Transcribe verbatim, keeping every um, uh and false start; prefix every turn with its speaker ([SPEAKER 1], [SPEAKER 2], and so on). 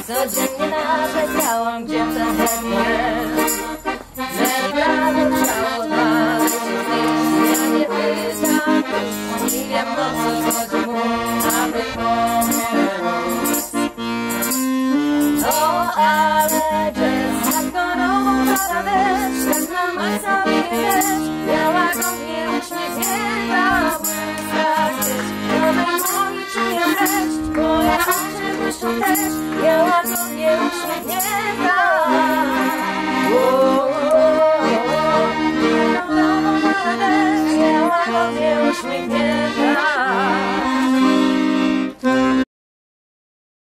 [SPEAKER 1] Codziennie narzekałam, gdzie ten happy end. Lecz prawo ciało